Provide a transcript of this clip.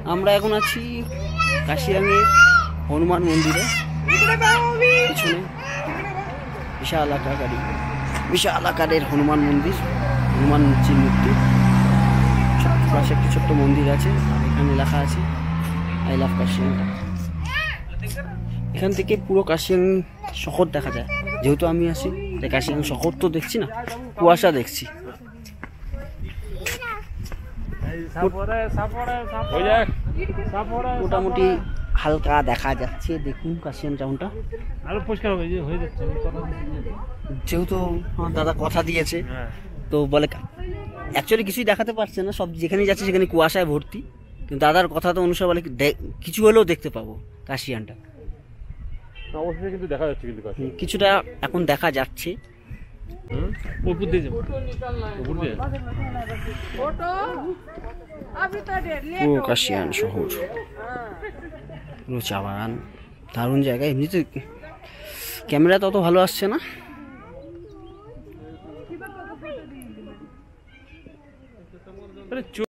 আমরা এখন আছি কাশিয়াঙের হনুমান মন্দিরে পিছনে বিশাল আকারের হনুমান মন্দির, হনুমান মূর্তি। পাশে একটি ছোট্ট মন্দির আছে, এখানে লেখা আছে আই লাভ কাশিয়াং। এখান থেকে পুরো কাশিয়াং শহর দেখা যায়। যেহেতু আমি আছি তাই কাশিয়াং শহর তো দেখছি না, কুয়াশা দেখছি। মোটামুটি হালকা দেখা যাচ্ছে। দেখুন কাশিয়ান টাউনটা আরো পরিষ্কার হয়ে যাচ্ছে। যেহেতু আমার দাদা কথা দিয়েছে তো বলে অ্যাকচুয়ালি কিছুই দেখাতে পারছে না, সব যেখানে যাচ্ছে সেখানে কুয়াশায় ভর্তি। কিন্তু দাদার কথা তো অনুসারে বলে কিছু হলেও দেখতে পাবো কাশিয়ানটা। অবশ্যই কিন্তু দেখা যাচ্ছে, কিন্তু কিছুটা এখন দেখা যাচ্ছে। উপর দিয়ে যাবো, উপর দিয়ে পুরো কাশিয়ান শহর, পুরো চা বাগান, দারুণ জায়গা। এমনিতে ক্যামেরা তত ভালো আসছে না।